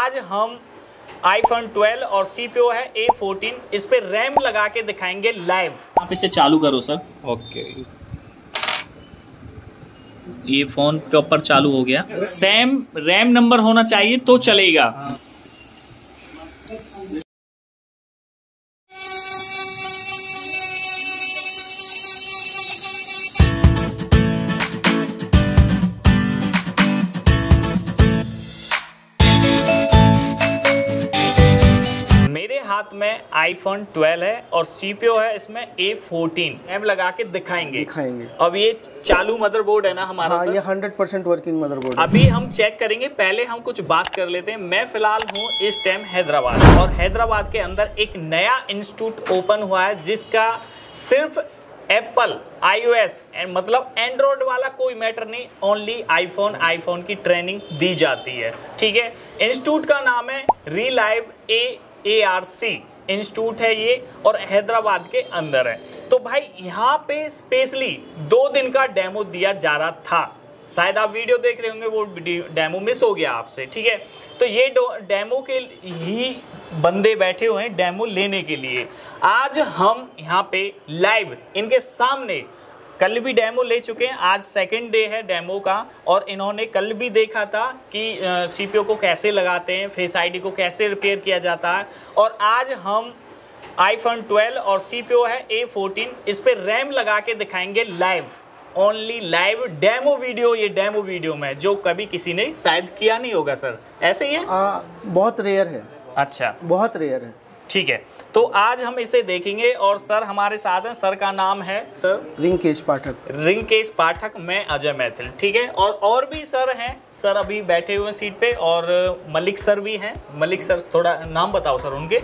आज हम iPhone 12 और CPU है A14, इस पे रैम लगा के दिखाएंगे लाइव। आप इसे चालू करो सर। ओके, ये फोन प्रॉपर चालू हो गया। सेम रैम नंबर होना चाहिए तो चलेगा। हाथ में iPhone 12 है और CPU है इसमें A14। रैम लगा के दिखाएंगे। अब ये चालू मदरबोर्ड है ना हमारा? हाँ, ये 100% वर्किंग मदरबोर्ड है। अभी हम चेक करेंगे, पहले हम कुछ बात कर लेते हैं। मैं फिलहाल हूँ इस टाइम हैदराबाद, और हैदराबाद के अंदर एक नया इंस्टीट्यूट ओपन हुआ है जिसका सिर्फ एप्पल iOS मतलब एंड्रॉयड वाला कोई मैटर नहीं, ओनली आईफोन की ट्रेनिंग दी जाती है। ठीक है, इंस्टीट्यूट का नाम है रिलाइव ARC इंस्टीट्यूट है ये, और हैदराबाद के अंदर है। तो भाई यहाँ पे स्पेशली 2 दिन का डेमो दिया जा रहा था। शायद आप वीडियो देख रहे होंगे, वो डेमो मिस हो गया आपसे। ठीक है, तो ये डेमो के ही बंदे बैठे हुए हैं डेमो लेने के लिए। आज हम यहाँ पे लाइव इनके सामने, कल भी डेमो ले चुके हैं, आज सेकंड डे है डेमो का, और इन्होंने कल भी देखा था कि CPU को कैसे लगाते हैं, फेस ID को कैसे रिपेयर किया जाता है। और आज हम iPhone 12 और CPU है A14, इस पे रैम लगा के दिखाएंगे live, only live demo video. ये डेमो वीडियो में जो कभी किसी ने शायद किया नहीं होगा सर, ऐसे ही है? बहुत रेयर है। अच्छा, बहुत रेयर है। ठीक है, तो आज हम इसे देखेंगे। और सर हमारे साथ हैं, सर का नाम है सर रिंकेश पाठक। मैं अजय मैथिल। ठीक है, और भी सर हैं, सर अभी बैठे हुए सीट पे, और मलिक सर भी हैं। मलिक सर, थोड़ा नाम बताओ सर उनके।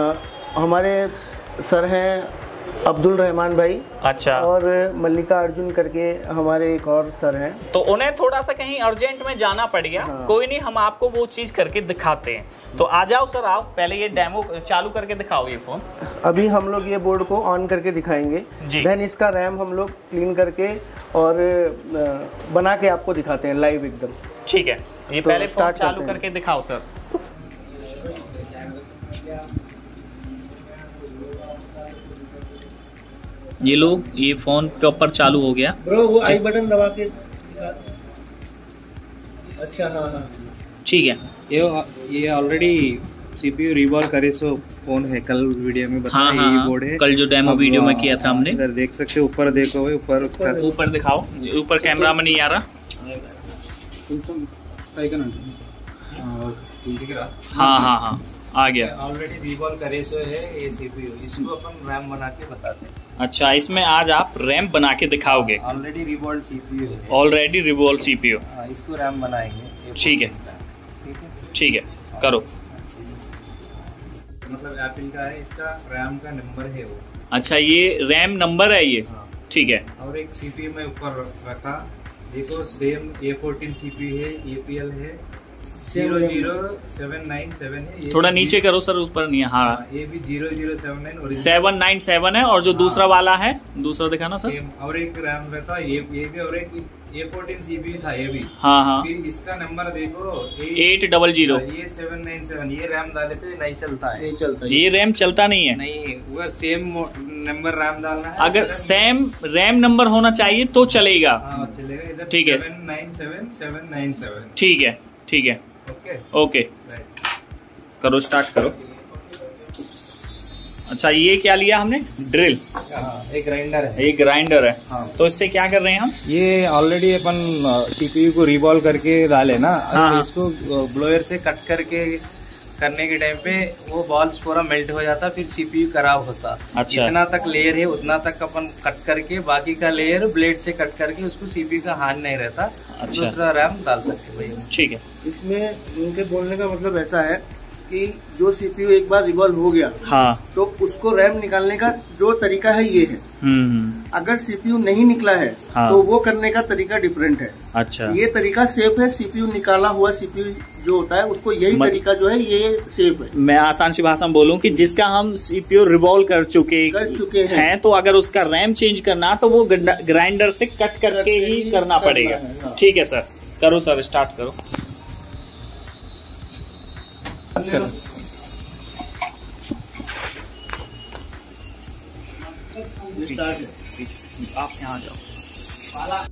हमारे सर हैं अब्दुल रहमान भाई। अच्छा। और मल्लिका अर्जुन करके हमारे एक और सर हैं। तो उन्हें थोड़ा सा कहीं अर्जेंट में जाना पड़ गया। हाँ। कोई नहीं, हम आपको वो चीज़ करके दिखाते हैं। तो आ जाओ सर, आओ पहले ये डेमो चालू करके दिखाओ ये फ़ोन। अभी हम लोग ये बोर्ड को ऑन करके दिखाएंगे, देन इसका रैम हम लोग क्लीन करके और बना के आपको दिखाते हैं लाइव एकदम। ठीक है, ये तो पहले फ़ोन चालू करके दिखाओ सर। ये लो, ये फोन प्रॉपर चालू हो गया। ब्रो वो आई बटन दबा के। अच्छा, हाँ। ठीक है, ये ऑलरेडी CPU रिवॉल्व करे सो फोन है, कल वीडियो में बताया। हाँ, ये बोर्ड है, कल जो डेमो वीडियो में किया था हमने। इधर देख सकते हो, ऊपर देखो, ऊपर दिखाओ। ऊपर कैमरा में नहीं आ रहा। हाँ, आ गया। ऑलरेडी रिवॉल्व करे सो है ये CPU, इसको अपन रैम बना के बताते हैं। अच्छा, इसमें आज आप रैम बना के दिखाओगे? ऑलरेडी रिवॉल्व CPU है। Already revolve CPU। इसको रैम बनाएंगे। ठीक है, ठीक है, करो। मतलब एप्पल का है, इसका रैम का नंबर है वो। अच्छा, ये रैम नंबर है ये। हाँ। ठीक है। और एक CPU में ऊपर रखा, देखो सेम A14 CPU है, APL है, 00797 है। थोड़ा नीचे करो सर, ऊपर नहीं। हाँ, ये भी 0079 और 797 है। और जो दूसरा वाला है, दूसरा दिखाना सर। और एक रैम रहता है, ये भी, और एक A14 CPU था ये भी। हाँ। फिर इसका नंबर देखो 800। ये 797, ये रैम डाले तो नहीं चलता है। ये रैम चलता नहीं है। नहीं, वो सेम नंबर रैम डालना है। अगर सेम रैम नंबर होना चाहिए तो चलेगा। चलेगा। इधर ठीक है, 797 ठीक है। ओके, करो, स्टार्ट करो। अच्छा, ये क्या लिया हमने? ड्रिल। एक ग्राइंडर है। एक ग्राइंडर है। हाँ। तो इससे क्या कर रहे हैं हम? ये ऑलरेडी अपन CPU को रिवॉल्व करके डाले ना। हाँ। इसको ब्लोअर से कट करके करने के टाइम पे वो बॉल्स पूरा मेल्ट हो जाता, फिर CPU खराब होता। अच्छा। जितना तक लेयर है उतना तक अपन कट करके, बाकी का लेयर ब्लेड से कट करके उसको CPU का हानि नहीं रहता। अच्छा। दूसरा रैम डाल सकते भैया। ठीक है। इसमें उनके बोलने का मतलब ऐसा है कि जो CPU एक बार रिवॉल्व हो गया, हाँ, तो उसको रैम निकालने का जो तरीका है ये है। अगर CPU नहीं निकला है, हाँ, तो वो करने का तरीका डिफरेंट है। अच्छा। ये तरीका सेफ है। CPU निकाला हुआ CPU जो होता है उसको यही तरीका जो है ये सेफ है। मैं आसान सी भाषा में बोलूं कि जिसका हम CPU रिवॉल्व कर चुके हैं, तो अगर उसका रैम चेंज करना तो वो ग्राइंडर से कट करके ही करना पड़ेगा। ठीक है सर, करो सर, स्टार्ट करो। आप यहाँ जाओ।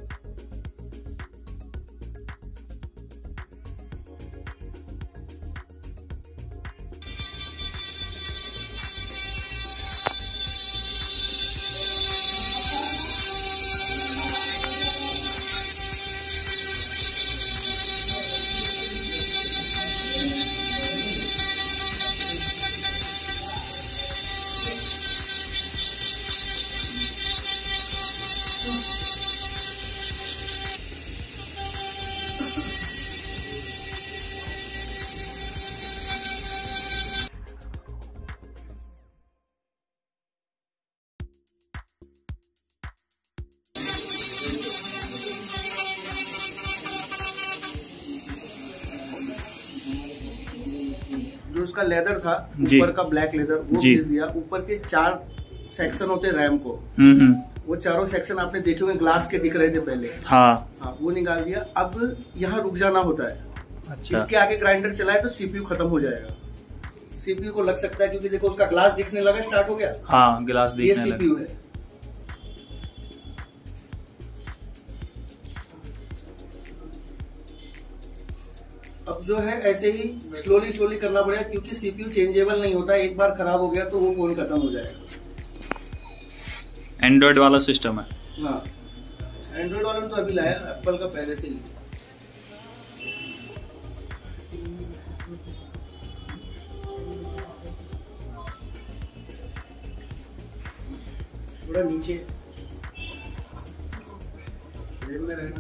जो उसका लेदर था जी। ऊपर का ब्लैक लेदर वो जी। पीस दिया। ऊपर के 4 सेक्शन होते रैम को, वो चारों सेक्शन आपने देखे हुए ग्लास के दिख रहे थे पहले। हाँ, वो निकाल दिया। अब यहाँ रुक जाना होता है। अच्छा। इसके आगे ग्राइंडर चलाए तो सीपीयू खत्म हो जाएगा। सीपीयू को लग सकता है क्योंकि देखो उसका ग्लास दिखने लगा, स्टार्ट हो गया। हाँ, गिलास ये दिखने लगा। सीपीयू है। अब जो है ऐसे ही स्लोली स्लोली करना पड़ेगा क्योंकि सीपीयू चेंजेबल नहीं होता है। एक बार खराब हो गया तो वो फोन खत्म हो जाएगा। एंड्रॉइड वाला सिस्टम है। हाँ, एंड्रॉइड वाला ने तो अभी लाया, एप्पल का पहले से ही। थोड़ा नीचे में रहना।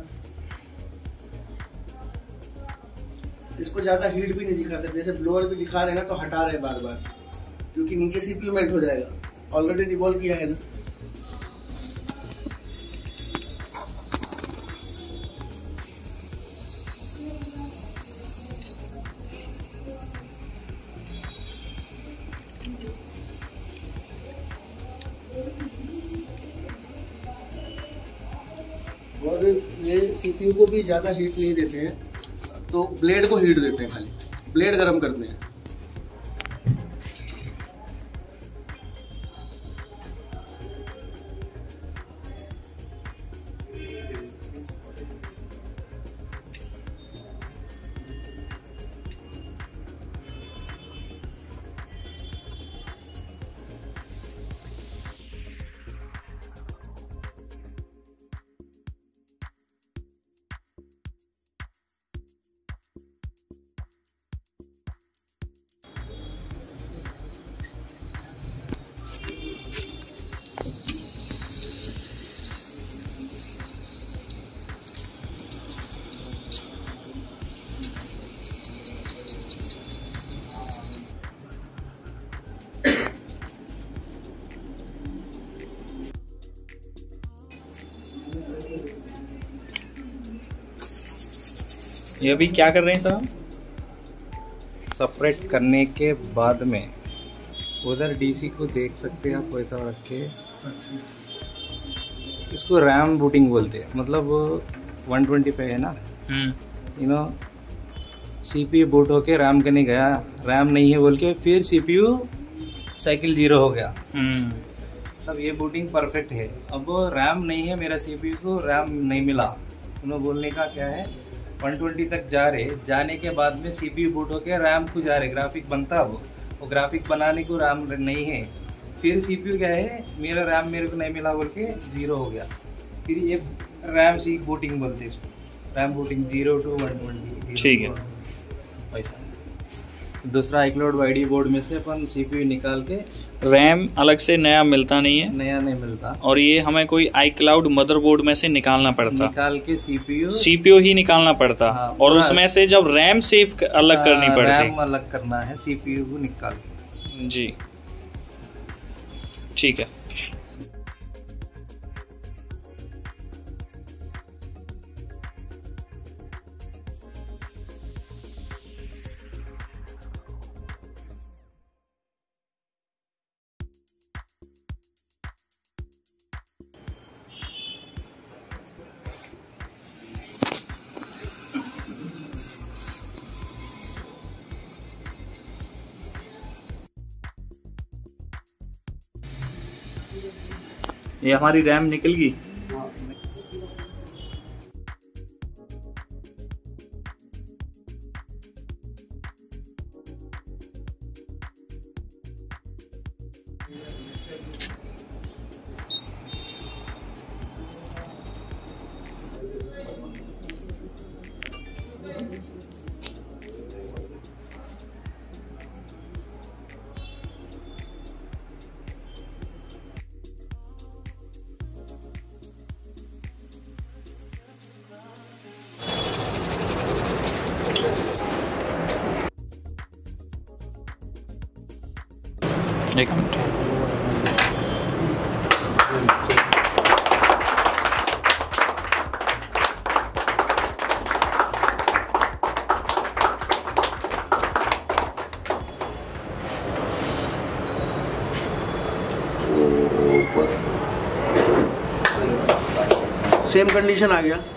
इसको ज्यादा हीट भी नहीं दिखा सकते, जैसे ब्लोअर भी दिखा रहे हैं ना तो हटा रहे बार बार क्योंकि नीचे सीपीयू मेल्ट हो जाएगा। ऑलरेडी रिवॉल्व किया है ना। और ये सीपीयू को भी ज्यादा हीट नहीं देते हैं, तो ब्लेड को हीट देते हैं, खाली ब्लेड गर्म करते हैं। ये अभी क्या कर रहे हैं सर हम? सेपरेट करने के बाद में उधर डीसी को देख सकते हैं आप, वैसा रख के। इसको रैम बूटिंग बोलते हैं, मतलब 120 पे है ना, यू नो, सीपीयू बूट होके रैम करने गया, रैम नहीं है बोल के फिर सीपीयू साइकिल 0 हो गया। तब ये बूटिंग परफेक्ट है। अब रैम नहीं है मेरा सीपीयू को, रैम नहीं मिला। उन्होंने बोलने का क्या है, 120 तक जा रहे, जाने के बाद में सीपीयू बूट होके रैम को जा रहे, ग्राफिक बनता वो ग्राफिक बनाने को रैम नहीं है। फिर सीपीयू क्या है, मेरा रैम मेरे को नहीं मिला बोल के 0 हो गया। फिर ये रैम सी बूटिंग बोलते हैं इसको, रैम बूटिंग 0 to 120। ठीक है, वैसा। दूसरा iCloud YD बोर्ड में से अपन सीपीयू निकाल के, रैम अलग से नया मिलता नहीं है, नया नहीं मिलता, और ये हमें कोई iCloud मदरबोर्ड में से निकालना पड़ता, निकाल के सीपीयू ही निकालना पड़ता। हाँ, और उसमें से जब रैम सेव अलग करनी पड़ती, रैम अलग करना है, सीपीयू को निकाल के। जी ठीक है। ये हमारी रैम निकल गई। एक मिनट। सेम कंडीशन आ गया।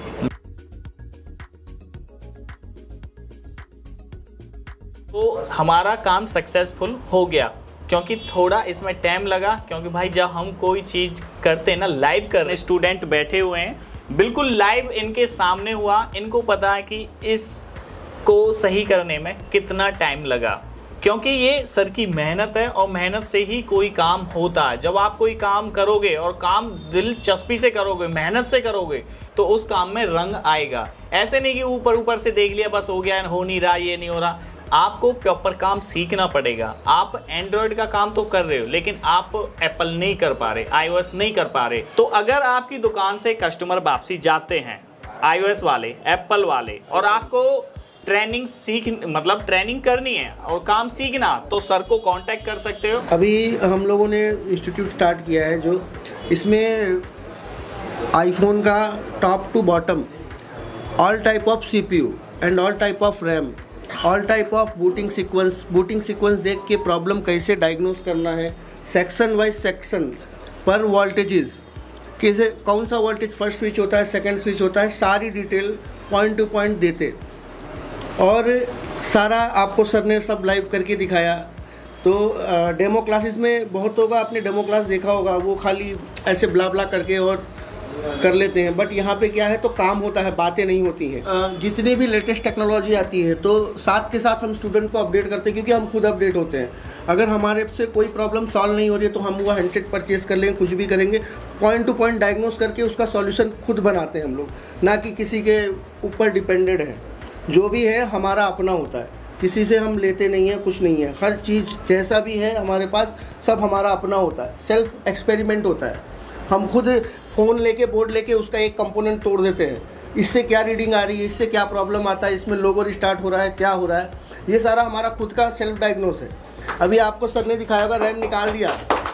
तो हमारा काम सक्सेसफुल हो गया, क्योंकि थोड़ा इसमें टाइम लगा, क्योंकि भाई जब हम कोई चीज़ करते हैं ना, लाइव कर रहे, स्टूडेंट बैठे हुए हैं, बिल्कुल लाइव इनके सामने हुआ, इनको पता है कि इसको सही करने में कितना टाइम लगा, क्योंकि ये सर की मेहनत है और मेहनत से ही कोई काम होता है। जब आप कोई काम करोगे और काम दिलचस्पी से करोगे, मेहनत से करोगे, तो उस काम में रंग आएगा। ऐसे नहीं कि ऊपर ऊपर से देख लिया बस हो गया, हो नहीं रहा, ये नहीं हो रहा। आपको प्रॉपर काम सीखना पड़ेगा। आप एंड्रॉयड का काम तो कर रहे हो, लेकिन आप एप्पल नहीं कर पा रहे, iOS नहीं कर पा रहे। तो अगर आपकी दुकान से कस्टमर वापसी जाते हैं, iOS वाले, एप्पल वाले, और आपको ट्रेनिंग करनी है और काम सीखना, तो सर को कांटेक्ट कर सकते हो। अभी हम लोगों ने इंस्टीट्यूट स्टार्ट किया है, जो इसमें आईफोन का top to bottom all type of CPU and all type of RAM, all type of booting sequence देख के प्रॉब्लम कैसे डायग्नोस करना है, सेक्शन वाइज सेक्शन पर वोल्टेजेस, कैसे कौन सा वोल्टेज फर्स्ट स्विच होता है, सेकंड स्विच होता है, सारी डिटेल पॉइंट टू पॉइंट देते, और सारा आपको सर ने सब लाइव करके दिखाया। तो डेमो क्लासेस में बहुत होगा, आपने डेमो क्लास देखा होगा, वो खाली ऐसे ब्ला ब्ला करके और कर लेते हैं, बट यहाँ पे क्या है, तो काम होता है, बातें नहीं होती हैं। जितनी भी लेटेस्ट टेक्नोलॉजी आती है तो साथ के साथ हम स्टूडेंट को अपडेट करते हैं, क्योंकि हम खुद अपडेट होते हैं। अगर हमारे से कोई प्रॉब्लम सॉल्व नहीं हो रही है तो हम वो 100 परचेज कर लेंगे, कुछ भी करेंगे, पॉइंट टू पॉइंट डायग्नोस करके उसका सॉल्यूशन खुद बनाते हैं हम लोग, ना कि किसी के ऊपर डिपेंडेड है। जो भी है हमारा अपना होता है, किसी से हम लेते नहीं हैं, कुछ नहीं है। हर चीज़ जैसा भी है हमारे पास सब हमारा अपना होता है, सेल्फ एक्सपेरिमेंट होता है। हम खुद फ़ोन लेके, बोर्ड लेके उसका एक कंपोनेंट तोड़ देते हैं, इससे क्या रीडिंग आ रही है, इससे क्या प्रॉब्लम आता है, इसमें लोगो रिस्टार्ट हो रहा है, क्या हो रहा है, ये सारा हमारा खुद का सेल्फ डायग्नोस है। अभी आपको सर ने दिखाया होगा, रैम निकाल दिया,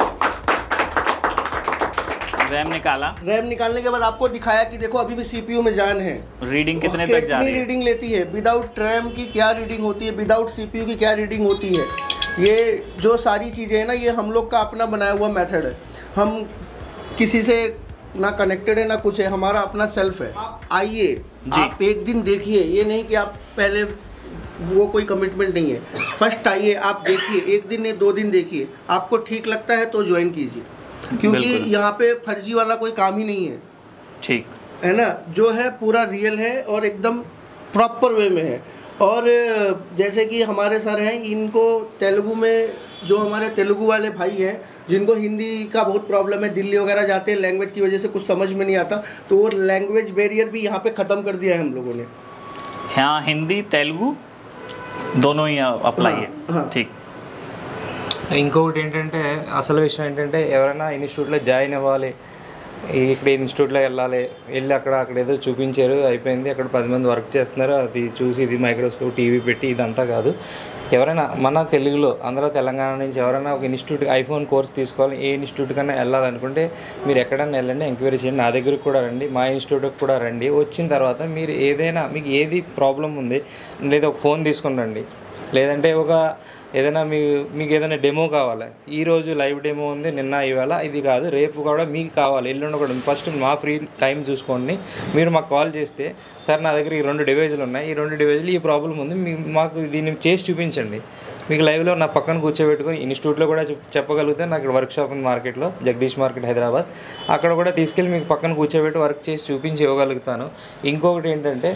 रैम निकाला, रैम निकालने के बाद आपको दिखाया कि देखो अभी भी CPU में जान है, रीडिंग कितने तक जा रही है, रीडिंग लेती है, विदाउट रैम की क्या रीडिंग होती है, विदाउट CPU की क्या रीडिंग होती है। ये जो सारी चीज़ें हैं ना, ये हम लोग का अपना बनाया हुआ मेथड है। हम किसी से ना कनेक्टेड है ना कुछ है, हमारा अपना सेल्फ है। आप आइए, आप एक दिन देखिए, ये नहीं कि आप पहले, वो कोई कमिटमेंट नहीं है। फर्स्ट आइए, आप देखिए, एक दिन या 2 दिन देखिए, आपको ठीक लगता है तो ज्वाइन कीजिए, क्योंकि यहाँ पे फर्जी वाला कोई काम ही नहीं है। ठीक है ना, जो है पूरा रियल है और एकदम प्रॉपर वे में है। और जैसे कि हमारे सर हैं, इनको तेलुगु में, जो हमारे तेलुगु वाले भाई हैं जिनको हिंदी का बहुत प्रॉब्लम है, दिल्ली वगैरह जाते हैं, लैंग्वेज की वजह से कुछ समझ में नहीं आता, तो वो लैंग्वेज बैरियर भी यहाँ पे ख़त्म कर दिया है हम लोगों ने। हाँ, हिंदी तेलुगु दोनों ही अप्लाई है। हाँ। ठीक। ఇంకొకటి ఏంటంటే అసలు విషయం ఏంటంటే ఎవరైనా ఇన్స్టిట్యూట్లో జాయిన్ అవ్వాలి, ఇక్కడ ఇన్స్టిట్యూట్లో వెళ్ళి అక్కడ ఏదో చూపించారు, అయిపోయింది, అక్కడ 10 మంది వర్క్ చేస్తున్నారు, అది చూసి ఇది మైక్రోస్కోప్ టీవీ పెట్టి ఇదంతా కాదు. ఎవరైనా మన తెలుగులో, ఆంధ్ర తెలంగాణ నుంచి ఎవరైనా ఒక ఇన్స్టిట్యూట్ ఐఫోన్ కోర్స్ తీసుకోవాలి, ఏ ఇన్స్టిట్యూట్ కన్నా వెళ్ళాలనుకుంటే మీరు ఎక్కడన్నా వెళ్ళండి, ఎంక్వైరీ చేయండి, నా దగ్గరికి కూడా రండి, మా ఇన్స్టిట్యూట్కి కూడా రండి. వచ్చిన తర్వాత మీరు ఏదైనా, మీకు ఏది ప్రాబ్లం ఉంది, లేదా ఒక ఫోన్ తీసుకుని రండి, లేదంటే ఒక ఏదైనా మీకు ఏదైనా డెమో కావాలి, ఈరోజు లైవ్ డెమో ఉంది, నిన్న ఇవాళ ఇది కాదు, రేపు కూడా మీకు కావాలి, ఎల్లుండి కూడా ఫస్ట్ మా ఫ్రీ టైం చూసుకోండి. మీరు మాకు కాల్ చేస్తే సార్ నా దగ్గర ఈ 2 డివైజులు ఉన్నాయి, ఈ 2 డివైజులు ఈ ప్రాబ్లం ఉంది, మాకు దీన్ని చేసి చూపించండి. మీకు లైవ్లో నా పక్కన కూర్చోబెట్టుకొని ఇన్స్టిట్యూట్లో కూడా చెప్పగలిగితే నాకు వర్క్ షాప్ ఉంది మార్కెట్లో, జగదీష్ మార్కెట్ హైదరాబాద్, అక్కడ కూడా తీసుకెళ్ళి మీకు పక్కన కూర్చోబెట్టి వర్క్ చేసి చూపించి ఇవ్వగలుగుతాను. ఇంకొకటి ఏంటంటే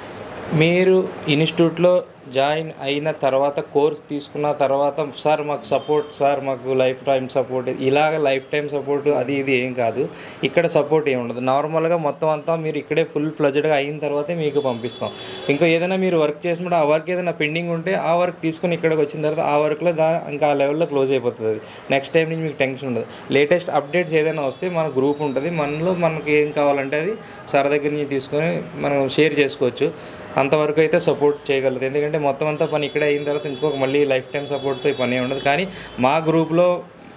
మీరు ఇన్స్టిట్యూట్లో జాయిన్ అయిన తర్వాత కోర్స్ తీసుకున్న తర్వాత సార్ మాకు సపోర్ట్, సార్ మాకు లైఫ్ టైం సపోర్ట్, ఇలాగ లైఫ్ టైం సపోర్ట్ అది ఇది ఏం కాదు. ఇక్కడ సపోర్ట్ ఏమి ఉండదు. నార్మల్గా మొత్తం అంతా మీరు ఇక్కడే ఫుల్ ఫ్లెడ్జ్డ్గా అయిన తర్వాతే మీకు పంపిస్తాం. ఇంకా ఏదైనా మీరు వర్క్ చేసినప్పుడు ఆ వర్క్ ఏదైనా పెండింగ్ ఉంటే ఆ వర్క్ తీసుకుని ఇక్కడికి వచ్చిన తర్వాత ఆ వర్క్లో ఇంకా ఆ లెవెల్లో క్లోజ్ అయిపోతుంది. అది నెక్స్ట్ టైం నుంచి మీకు టెన్షన్ ఉండదు. లేటెస్ట్ అప్డేట్స్ ఏదైనా వస్తే మన గ్రూప్ ఉంటుంది, మనలో మనకి ఏం కావాలంటే అది సార్ దగ్గర నుంచి తీసుకొని మనం షేర్ చేసుకోవచ్చు. అంతవరకు అయితే సపోర్ట్ చేయగలుగుతుంది. ఎందుకంటే మొత్తం అంతా పని ఇక్కడే అయిన తర్వాత ఇంకొక మళ్ళీ లైఫ్ టైం సపోర్ట్తో ఈ పని ఉండదు. కానీ మా గ్రూప్లో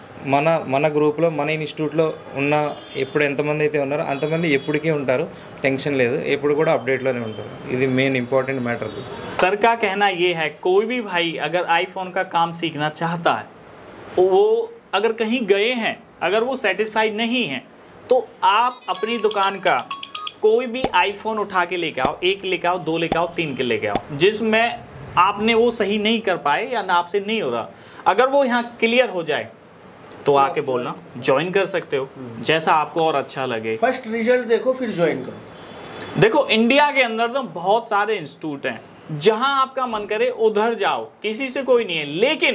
మన గ్రూప్లో మన ఇన్స్టిట్యూట్లో ఉన్న ఎప్పుడు ఎంతమంది అయితే ఉన్నారో అంతమంది ఎప్పటికీ ఉంటారు, టెన్షన్ లేదు, ఎప్పుడు కూడా అప్డేట్లోనే ఉంటారు. ఇది మెయిన్ इंपॉर्टेंट मैटर है. सर का कहना ये है कोई भी भाई अगर आईफोन का काम सीखना चाहता है, वो अगर कहीं गए हैं, अगर वो सेटिस्फाइड नहीं है, तो आप अपनी दुकान का कोई भी आईफोन उठा के लेके आओ, 1 लेके आओ, 2 लेके आओ, 3 के लेके आओ, जिसमें आपने वो सही नहीं कर पाए या ना आपसे नहीं हो रहा, अगर वो यहाँ क्लियर हो जाए तो आके बोलना, ज्वाइन कर सकते हो जैसा आपको और अच्छा लगे. फर्स्ट रिजल्ट देखो फिर ज्वाइन करो. देखो इंडिया के अंदर तो बहुत सारे इंस्टीट्यूट हैं, जहां आपका मन करे उधर जाओ, किसी से कोई नहीं है, लेकिन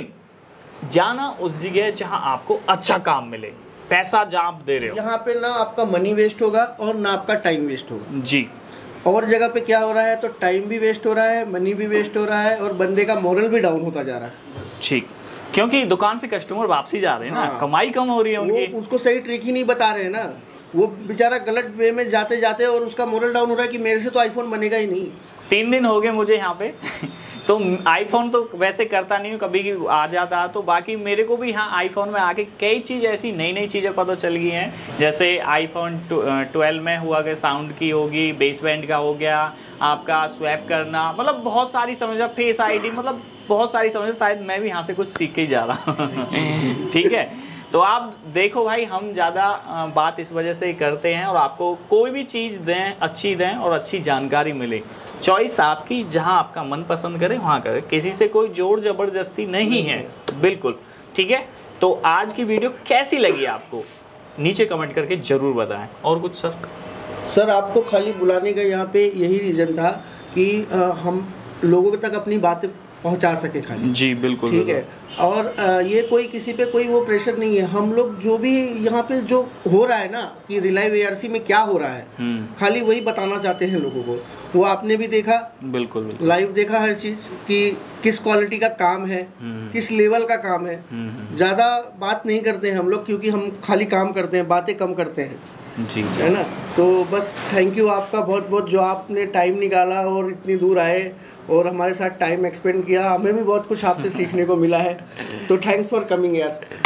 जाना उस जगह जहां आपको अच्छा काम मिले. पैसा जहाँ आप दे रहे हो यहाँ पे ना आपका मनी वेस्ट होगा और ना आपका टाइम वेस्ट होगा जी. और जगह पे क्या हो रहा है, तो टाइम भी वेस्ट हो रहा है, मनी भी वेस्ट हो रहा है और बंदे का मोरल भी डाउन होता जा रहा है. ठीक, क्योंकि दुकान से कस्टमर वापसी जा रहे हैं ना, कमाई कम हो रही है उनकी. वो उसको सही ट्रिक ही नहीं बता रहे हैं ना, वो बेचारा गलत वे में जाते जाते और उसका मोरल डाउन हो रहा है कि मेरे से तो आईफोन बनेगा ही नहीं. 3 दिन हो गए मुझे यहाँ पे तो आईफोन तो वैसे करता नहीं हूँ, कभी आ जाता, तो बाकी मेरे को भी यहाँ आईफोन में आके कई चीज़ ऐसी नई चीज़ें पता चल गई हैं. जैसे आईफोन 12 में हुआ कि साउंड की होगी, बेस बैंड का हो गया, आपका स्वैप करना, मतलब बहुत सारी समस्या, फेस आईडी, मतलब बहुत सारी समस्या. शायद मैं भी यहाँ से कुछ सीख के ही जा रहा हूँ. ठीक है, तो आप देखो भाई, हम ज़्यादा बात इस वजह से ही करते हैं और आपको कोई भी चीज़ दें, अच्छी दें और अच्छी जानकारी मिले. चॉइस आपकी, जहां आपका मन पसंद करे वहां करें, किसी से कोई जोर जबरदस्ती नहीं है, बिल्कुल. ठीक है, तो आज की वीडियो कैसी लगी आपको नीचे कमेंट करके ज़रूर बताएं. और कुछ सर आपको खाली बुलाने का यहाँ पे यही रीज़न था कि हम लोगों तक अपनी बातें पहुंचा सके खाली. जी बिल्कुल, ठीक है. और ये कोई किसी पे कोई वो प्रेशर नहीं है. हम लोग जो भी यहाँ पे जो हो रहा है ना कि रिलाइव ARC में क्या हो रहा है, खाली वही बताना चाहते हैं लोगों को. वो आपने भी देखा, बिल्कुल लाइव देखा हर चीज़ कि किस क्वालिटी का काम है, किस लेवल का काम है. ज़्यादा बात नहीं करते हैं हम लोग, क्योंकि हम खाली काम करते हैं, बातें कम करते हैं जी, है ना. तो बस थैंक यू आपका बहुत बहुत, जो आपने टाइम निकाला और इतनी दूर आए और हमारे साथ टाइम एक्सपेंड किया. हमें भी बहुत कुछ आपसे सीखने को मिला है, तो थैंक्स फॉर कमिंग यार.